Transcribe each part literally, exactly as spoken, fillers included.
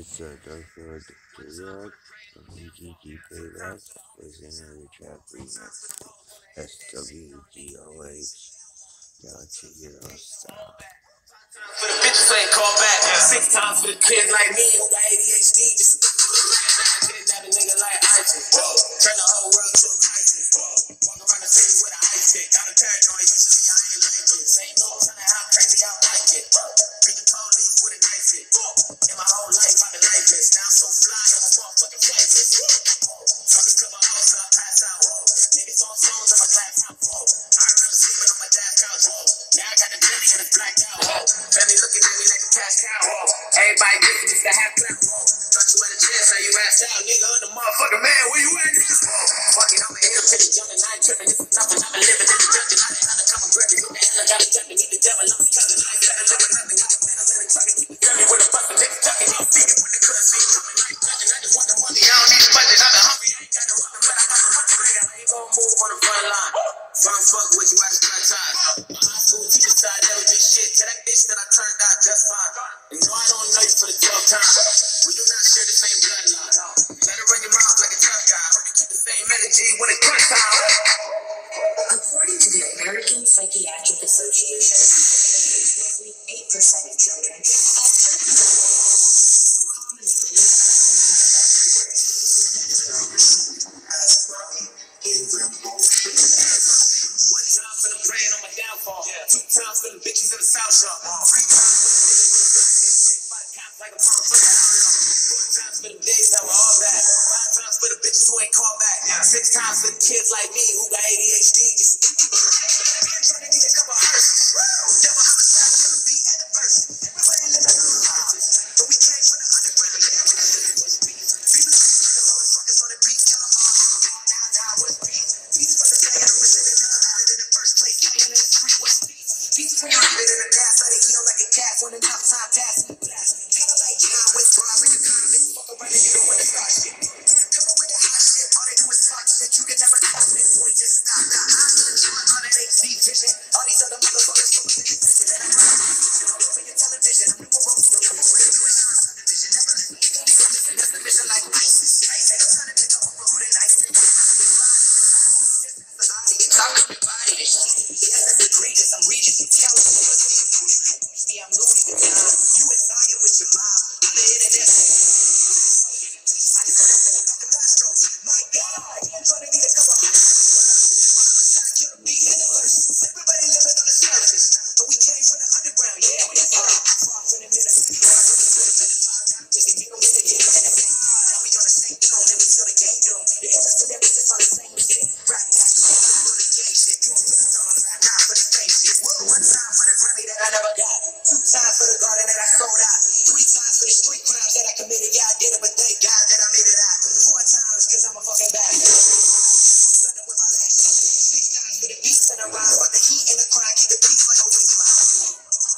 It's a Darkwood Period, W G G Playlist, Visionary Trap Remix, S W G O H, Galaxy Hero Style. For the bitches ain't called back, six times for the kids like me who got A D H D, just that a nigga like Isis. Turn the whole world to a crisis. Walk around the city with an ice pick. Got a paranoid, usually I ain't like it. Same no telling how crazy I like it. Beat the police with a knife hit. In my whole life, I've been lifeless. Now I'm so fly, I'm a motherfucking flightless. Fuck a couple hours, I pass out. Niggas on phones, I'm a black out. I remember sleeping on my dad's couch. Now I got the belly and it's blacked out. Family looking at me like a cash cow. Everybody different, just to have clout. Thought you had a chance, now you asked out. Nigga, I'm the motherfucking man, where you at now? Fuck it, I'ma hit him till he jumping. I ain't tripping, this is nothing. I've been living in the dungeon. I ain't undercover gripping. What the hell I gotta jump to meet the devil? I'm cousin. I ain't gotta live with nothing. Got the middle in the truck and keep it dummy with a bustin'. Nigga ducking, I'm feeding when the cuss ain't coming. I ain't judging, I just want the money. I don't need the budget. I've been hungry. I ain't got no oven, but I got some money. Nigga, I ain't gon' move on the front line. If I don't fuck with you, I just cut ties. My high school teacher said I never did shit. Tell that bitch that I turned out just fine. And no, I don't know you for the twelfth time. We do not share the same bloodline. Let it run your mouth like a tough guy. Hope you keep the same energy when it crunch time. According to the American Psychiatric Association, roughly eight percent of children have One time for the praying on my downfall. Two times for the bitches in the South Shore. Three times for the by the cops like a motherfucker. Four times for the days that were all bad. Five times for the bitches who ain't called back. Six times for the kids like me who got A D H D. Just trying to need a couple hearses. Double homicide, double beat, and a verse. Everybody living on the houses, but we came from the underground. What's beef? People like the motherfuckers on the beat, kill them all. Now, now, what's beef? Beef for the day I was living in the first place, lying in the street. What's beef? Beef when you leave it in the past, let it heal like a cat when enough time passes. Kinda like John with bras like a convict. Fuck around and you don't want to start shit. Come on with the hot shit, all they do is talk shit. You can never talk it, boy, just stop. Now I'm not sure all that H D vision. All these other motherfuckers don't think it's vision. And I'm not over your television. I'm new more open. I'm more you and I'm subdivision. Never let me go. That's the mission like ISIS. Ain't no time to pick up who the nice is. I'm coming body this shit. Yes, it's egregious. I'm Regis. Tell us what's these pussy. See, I'm Louis Vuitton. You Italian with your mom. I'm the internet. I just wanna say about the Mastros. My God, I'm trying to need a couple of kill the beat and the verses. Everybody living on the surface, but we came from the underground. Yeah, we just far from the middle. We can meet them in the game. Now we on the same tone and we till the game done. The innocent ever since on the same shit. Rap back, for the gang shit. You want to put some rap, not for the fame shit. One time for the Grammy that I never got. Two times for the garden that I sold out. Three times for the street crimes that I committed. Yeah, I did it, but thank God that I made it out. Four times cause I'm a fucking bastard. Running with my last shit. Six times for the beats and the rhyme. But the heat and the crime keep the peace like a weak line.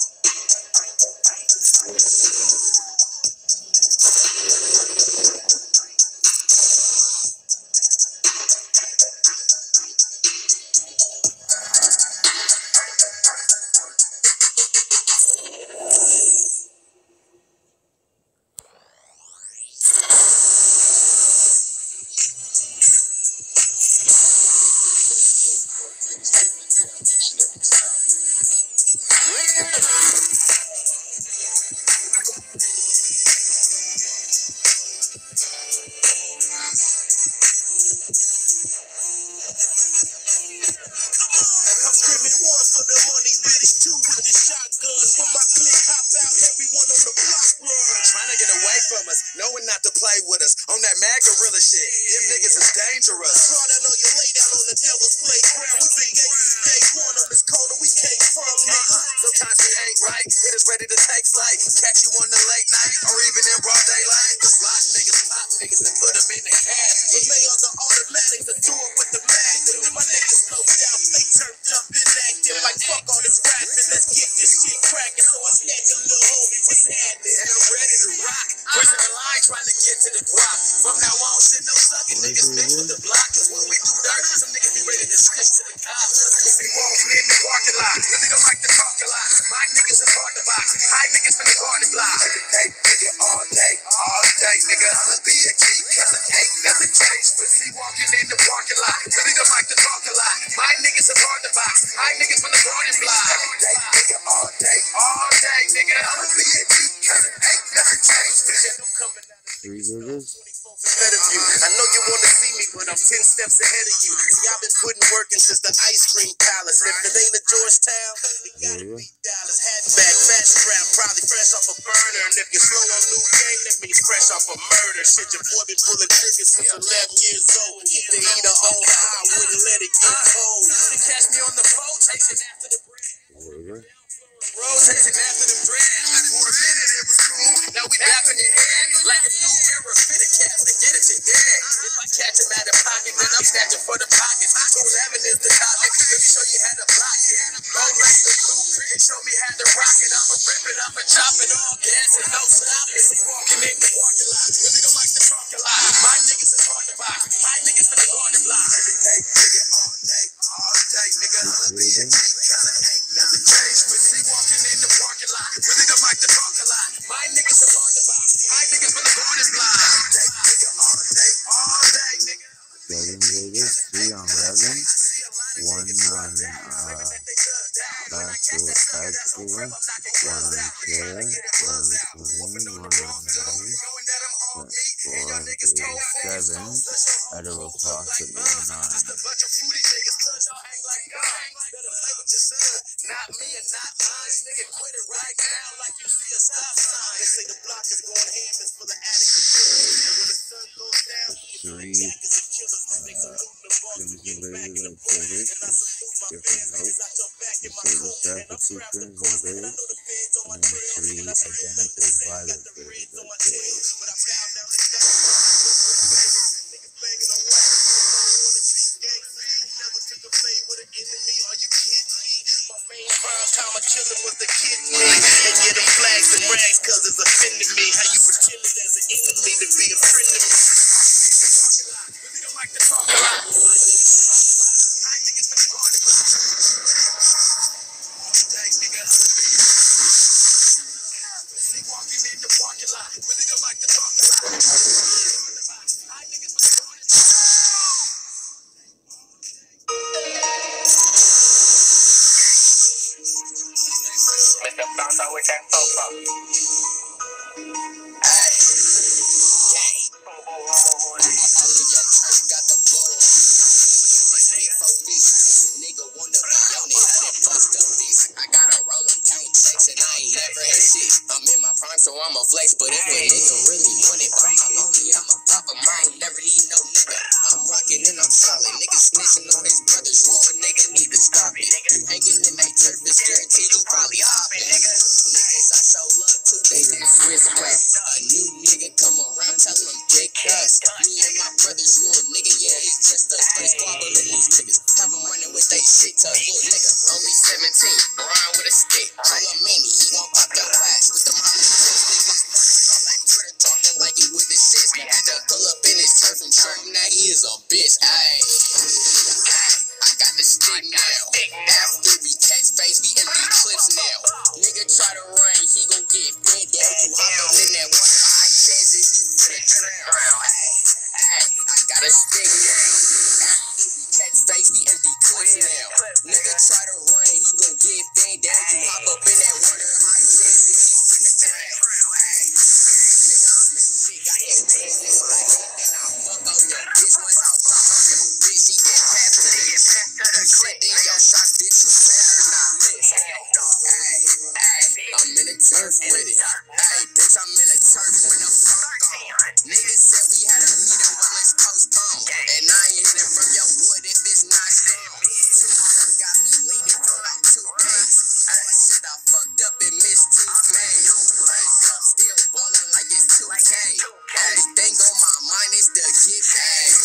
I'm screaming one for the money, bitch, two with the shotgun. When my click hop out, everyone on the block run. Trying to get away from us, knowing not to play with us. On that mad gorilla shit, them niggas is dangerous. Fraud, I know you lay down on the devil's playground. We been gangsters day one on this corner we came from, nigga. Sometimes we ain't right, it is ready to take flight. Catch you on the late night, or even in broad daylight. Cause lots niggas pop niggas and put them in the cash. The layers are automatics, I do it with the bag. My niggas slow down, fake turn jump inactive. Like fuck all this rapping, let's get this shit cracking. So I snatch a little homie, what's happening? And I'm ready to rock, pushing the line, trying to get to the guap. From now on, shit no sucking niggas mixed with the block. Cause when we do dirt, some niggas be ready to switch to the cops. They walking in the parking lot, the nigga like to talk a lot. My niggas is hard to box, high niggas finna hard to block. Every day, nigga, all day, all three digits. I know you wanna see me, but I'm ten steps ahead of you. See, I've been putting work in since the ice cream palace. And if it ain't a Georgetown, it gotta be Dallas. Hatchback, fat strap, probably fresh off a burner. And if you're slow on new game, that means fresh off a murder. Shit, your boy been pulling triggers since eleven years old. Keep the heater on high, wouldn't let it get cold. You catch me on the phone, chasing after the bread. Road chasing after the bread. For a minute it was cool, now we back in your head. Like a new era, fitted cats to get at your dead. If I catch him out of pocket, then I'm snatching for the pockets. two eleven is the topic, let me show you how to block it. Roll like the coupe, and show me how to rock it. I'ma rip it, I'ma chop it all, gas and no stopping. See walking in the parking lot, really don't like the parking lot. My niggas is hard to box, my niggas in the garden block. Every day, nigga, all day, all day, nigga. Nothing changed with me walking in the parking lot. Really don't like the parking lot. My niggas is hard to box, my niggas in the garden block. Nigga, all day, all day, nigga. Seven digits, three on eleven, one on uh, backdoor, backdoor, one on chair, one on twenty, one on nine, four on thirty-seven, out of approximately nine. Not me and not mine, nigga, quit it right now like you see a stop sign. They say the block is going ham, it's for the addict and killers. And when the sun goes down, Three uh, crimson baby like favorites with different notes. The silver star for two crimson birds, and then three identical violet birds like this. Time of killing was the kid me. And get them flags and rags cause it's offending me. How you pretended as an enemy to be a friend of me. Really don't like to talk a lot. I niggas been hard about all day, nigga. See walking in the parking lot. Really don't like to talk a lot. I niggas been hard Mister Bounce out with that fofo. Hey, gang. All of your turf got the blow on. Big four bitch, nigga wanna be on it. I done bust up bitch. I got a rollin' count checks and I ain't never had shit. I'm in my prime, so I'm a flex. But if a nigga really want it, I'm lonely. I'm a pop him. I ain't never need no nigga. I'm rockin' and I'm solid. Niggas snitching on his brother's war. Nigga need to stop it. You hanging in that turf, it's guaranteed you probably hopping. Niggas I show love to, they didn't switch back. A new nigga come around, tell him big cuss. Me and my brother's little nigga, yeah, it's just us. But it's squabbling these niggas. Have them running with they shit, tough little nigga. Only seventeen, around with a stick. Call him Mini, he gon' pop your ass. With them hollow niggas, like Twitter talking like he with the shit. We had to pull up in his turf and show him that he is a bitch. Ayy, I got the stick now. After we catch face, we empty clips now. Nigga try to run, he gon' get fed down. You hop up in that water, high chances you finna drown. Ayy, ayy, I got a stick now. After we catch face, we empty clips now. Nigga try to run, he gon' get fed down. You hop up in that water, high chances you finna drown. Ayy, nigga, I'm the shit, got that business like that. And I fuck on your bitch once I fuck on your bitch, she get past to the clip. You sit in your shots, bitch, you better not miss. Ayy, ayy, I'm in the turf with it. Ayy, bitch, I'm in the turf when the fuck gone. Niggas said we had a meeting, well, let's postpone. And I ain't hitting from your wood if it's not strong. Two cup got me leaning for like two days. All shit, I fucked up and missed two plays. Wake up, still ballin' like it's two K. Only thing on my mind is to get paid.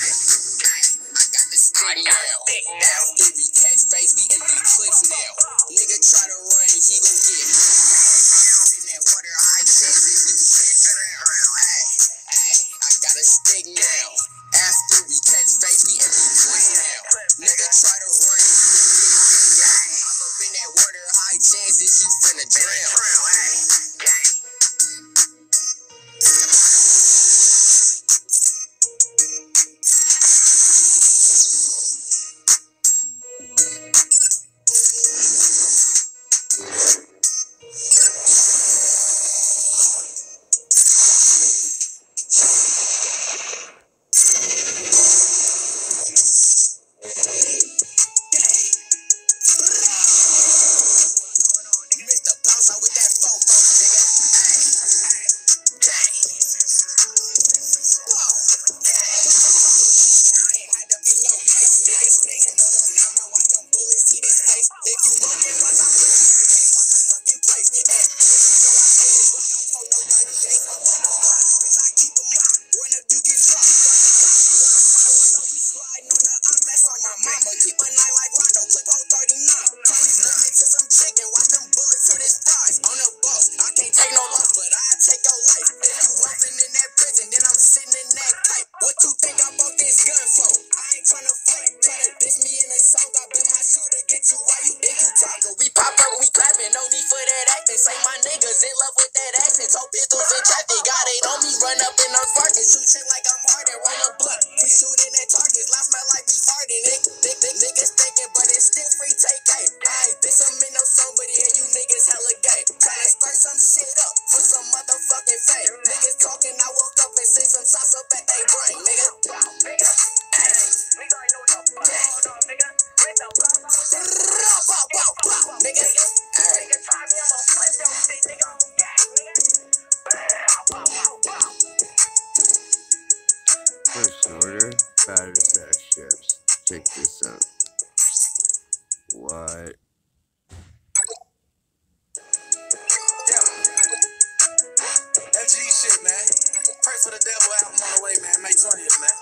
I got the stick now. After we catch face, we empty clips now. Nigga try to run, he gon' get in that water, high chances you finna drown. Ay, ay, I got a stick now. After we catch face, we empty clips now. Nigga try to run, he gon' get in. Hop up in that water, high chances you finna drown. Bitch, I keep them out. Run up, you get dropped. Know we sliding on the up, that's on my mama. Keep a night like Rondo, clip on thirty-nine. Tony's lemon to some chicken, watch them bullets to this thighs. On the boss, I can't take no loss, but I take your life. If you walking in that prison, then I'm sitting in that pipe. What you think I bought this gun for? I ain't tryna fight. Try to diss me in a song, I bet my shooter get you why you think you talking. We pop up, we clapping, no need for that acting. Say my niggas in love with that accent. Talk pistols in traffic, got it on me, run up in our farting. Shoot shit like I'm Harden, roll a blunt. We shooting at targets, last smell like we farting. Nick, nick, nick, niggas thinking, but it's still free take eight. Ayy, this some in no song, but yeah, you niggas hella gay. Tryna start some shit up for some motherfucking fame. Niggas talking, I woke up and seen some sauce up at they brain, nigga. First order, battery stack ships. Check this out. What? F G shit, man. Pray for the Devil album on the way, man. May twentieth, man.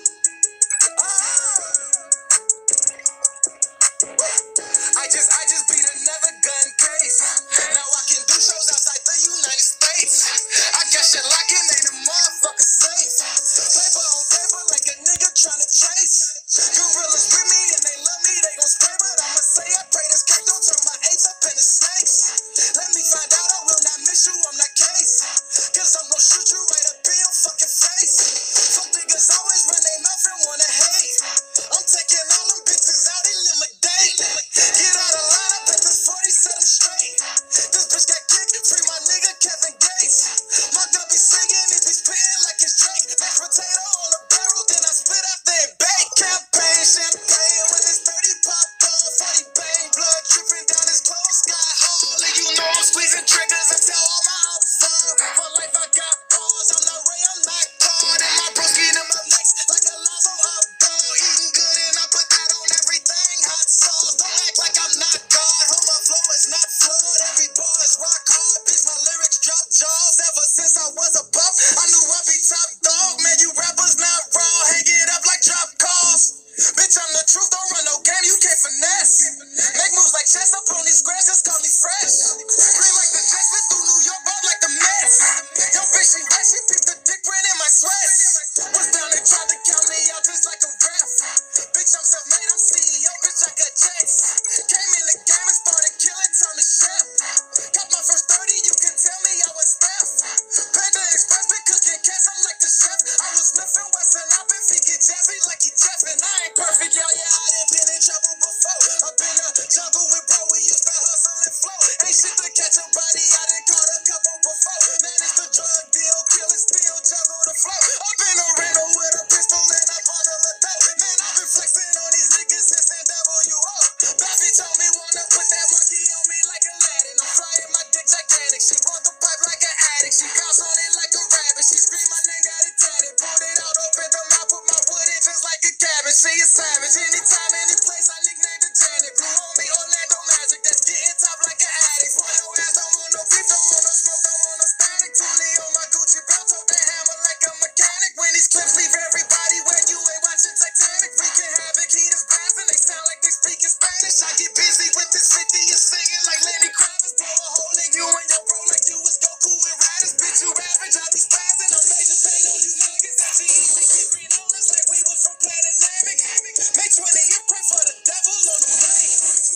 I just, I just beat another gun case. Now I can do shows outside the United States. I got shit locking, ain't a motherfucker safe. Paper on paper like a nigga tryna chase. Gorillas with me and they love me, they gon' spray, but I'ma say I pray this cake don't turn my apes up into snakes. Let me find out, I will not miss you, I'm not case. Cause I'm gon' shoot you right up in your fucking face. Some niggas always run their mouth and wanna hate. I'm taking all them bitches out, eliminate. Get out of line, I bet this forty set them straight. This bitch got kicked, free my nigga Kevin Gates. My gun be singing, it be spitting like it's Drake. Mashed potato on a barrel, then I split after it bake. Campaign, champagne, when it's thirty popped off, forty bang, blood dripping down his clothes, sky all. And you know I'm squeezing triggers until all my hops fall. For life I got balls, I'm not Ray, I'm not God. And my broski in my legs like a Lazo hot dog. Eating good and I put that on everything, hot sauce. Don't act like I'm not God, hold my flow is not flawed. Every bar is rock hard, bitch, my lyrics drop jaws. Ever since I was a pup, I knew I'd be top dog. Man, you rappers not raw, hang it up like drop calls. Bitch, I'm the truth, don't run no game, you can't finesse. Make moves like chess up on these squares, just call me fresh. Scream like the Jets, but through New York, ball like the Mets. Yo, bitch, she wet, she peeped the dick print in my sweat. Was down and tried to count me out just like a ref. Bitch, I'm self-made, I'm C E O, bitch, I got checks. Came in the game and started killing Tommy Chef. Got my first thirty, you can tell me I was Steph. Panda Express, been cooking cats, I'm like the chef. I was Smith and Wesson, I've been thinking Jeffy like he Jeff, and I ain't perfect, y'all, yeah, I done been in trouble before. I've been a jungle with bro, we used to hustle and flow. Ain't shit to catch a body, I done caught a couple before. Managed the drug deal, kill and steal, juggle the flow. I've been a rental with a pistol and I bottle of dope. Man, I've been flexing on these niggas since N W O. Baffy told me wanna put that monkey on me like Aladdin. I'm flying my dick gigantic, she want the pipe like an addict. She bounce on it like a rabbit, she scream my name, got it tatted. Pulled it out, opened the mouth, put my wood in just like a cabbage. She is savage, anytime, any place, I nicknamed the Janet. Blue on me, Orlando Magic, that's getting top like an addict. Boy, your ass don't want no beef, don't want no smoke, don't want no static. Toolie on my Gucci belt, hold that hammer like a mechanic. When these clips leave everybody where you ain't watching Titanic. Freaking havoc, heat is blasting, they sound like they speaking Spanish. I get busy with this fifty, you're singing like Lenny Kravitz. Blow a hole in you and your bro like you was Goku and Raditz. Bitch, you average, I be spazzing, I'm major pain on you niggas. F G E, we keep green on us like we was from Planet Namek. May twenty, you pray for the devil on the way.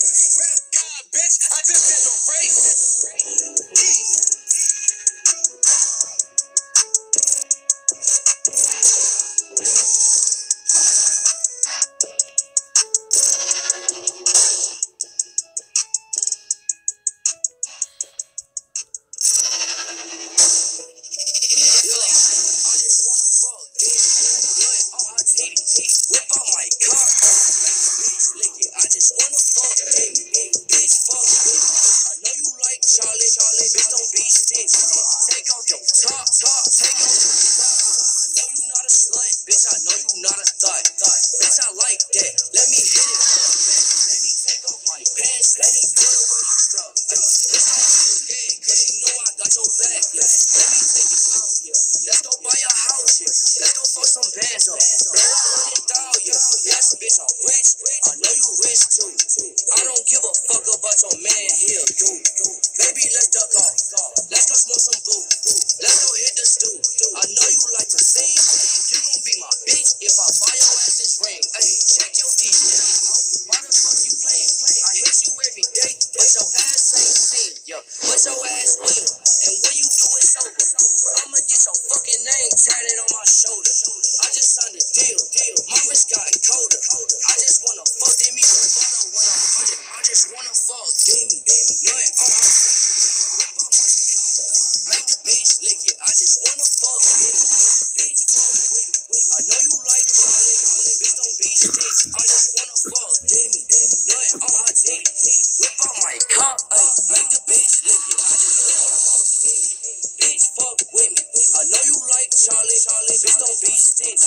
Rap God, bitch, I just did the race. for some bands up. Million dollars, yes, bitch, I'm rich. I know you rich too. I don't give a fuck about your man here, dude. Baby, let's duck off. Let's go smoke some boo. Let's go hit the stew. I know you like to sing. You gon' be my bitch if I buy your ass this ring. Hey, check your D J. Why the fuck you playing? I hit you every day, but your ass ain't seen. Yeah, but your ass will. And when you do it sober, I'ma get your fucking name tatted on my shoulder. I just signed a deal. My wrist got colder. I just wanna fuck Demi. I just wanna fuck Demi. Nothing on my make the bitch lick it. I just wanna fuck Demi. Bitch, fuck with me. I know you like Charlie. Bitch, don't be sticks. I just wanna fuck Demi. Nothing on my dick. Whip out my cock. Ay, make the bitch lick it. I just wanna fuck Demi. Bitch, fuck with me. I know you like Charlie. Charlie. Bitch, don't be sticks.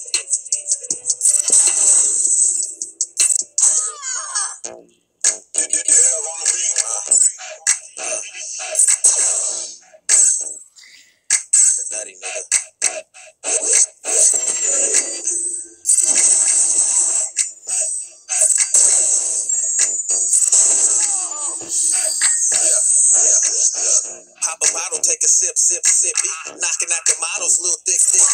Nutty nigga. Pop a bottle, take a sip, sip, sippy. Knocking out the models, little thick, thick.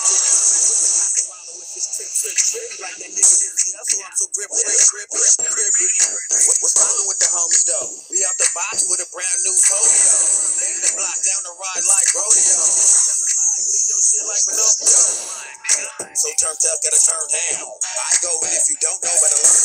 Like that nigga, that's why I'm so grip, grip, grip, grip, grip. What's poppin' with the homies though? We out the box with a brand new photo. Bang the block down the ride like rodeo. Telling lies, leave your shit like Pinocchio. So turned up, gotta turn down. I go, and if you don't know, better learn.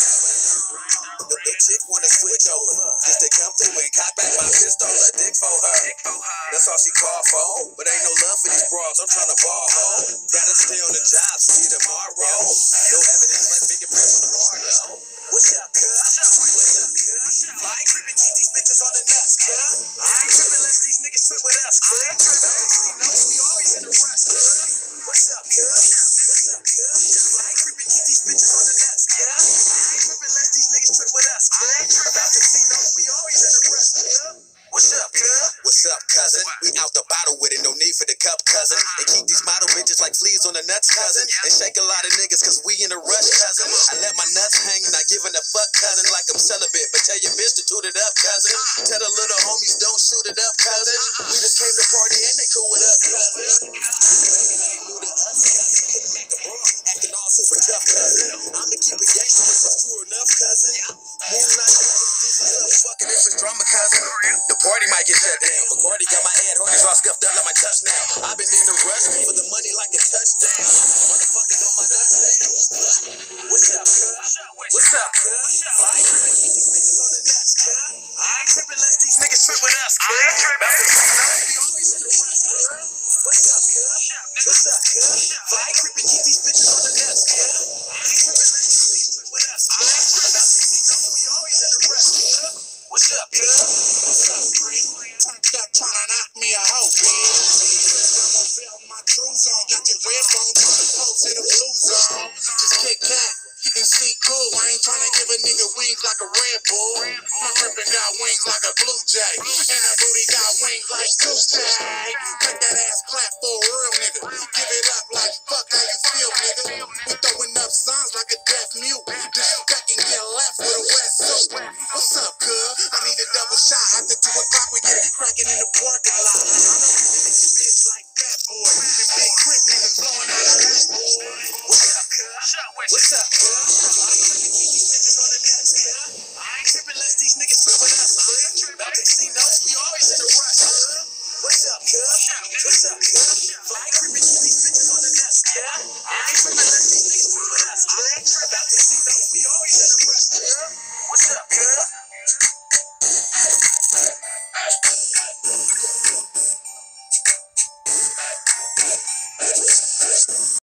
The, the chick wanna switch over. Just to come through and cock back my pistol, a dick for her. That's all she called for. But ain't no love for these bras, I'm tryna ball home. Gotta stay on the job, see you tomorrow. No evidence like big press on the bar, though. What's up, cuz? What's up, cuz? I ain't trippin', keep these bitches on the nuts, cuz. I ain't trippin', let these niggas trip with us, cuz. See, no, we always in the rush, cuz. What's up, cuz? What's up, cuz? I ain't trippin', keep these bitches on the nuts, cuz. I ain't trippin', let these niggas trip with us, cuz. About to see, no, we always in the rush, cuz. What's up, cuz? What's up, cousin? We out the bottle with it, no need for the cup, cousin. And keep these model bitches like fleas on the nuts, cousin. And shake a lot of niggas cause we in a rush, cousin. I let my nuts hang, not giving a fuck, cousin. Like I'm celibate, but tell your bitch to toot it up, cousin. Tell the little homies don't shoot it up, cousin. We just came to party and they cool it up, cousin. New to us, cousin. Make a bra, acting all super tough, cousin. I'ma keep it gangster, which is true enough, cousin. Moonlight, fucking if it's drama, cousin. The party might get shut down. Bacardi got my head hoodies all scuffed up like my touchdown. I've been in the rush for the money like a touchdown. Motherfuckers on my nuts now. What's up, cuz? What's up, cuz? I ain't trippin', keep these bitches on the nuts, cuz. I ain't trippin', let these niggas trip with us, cuz. About to see, no, we always in the rush, cuz. What's up, cuz? What's up, cuz? I ain't trippin', keep these bitches on the nuts, cuz. I ain't trippin', let these niggas trip with us, cuz. About to see, no, we always in the rush, cuz. What's up, cuz? What's up, friend? Turned up tryna knock me a hoe, man. I'm gonna belt my trues on. Got your red bone, turn the post in the blue zone. Just kick back and see cool. I ain't tryna give a nigga wings like a Red Bull. My grippin' got wings like a Blue Jay. And that booty got wings like Tuesday. Make that ass clap for a real nigga. Give it up like fuck how you feel, nigga. We throwing up signs like a deaf mute. Disrespect and get left with a wet suit. What's up, cuz? I need a double shot. After two o'clock, we get it cracking in the parking lot. I know you niggas bitch like that, boy. Them big crip niggas blowing out the dashboard. What's up, cuz? What's up, cuz? I ain't trippin', keep these bitches on the nuts, cuz. I ain't trippin', let these niggas trip with us, cuz. About to see, no, we always in the rush, cuz. What's up, cuz? What's up, cuz? I ain't trippin', keep these bitches on the nuts, cuz. I ain't trippin', let these niggas trip with us, cuz. About to see, no, we always in the rush, cuz. What's up, cuz?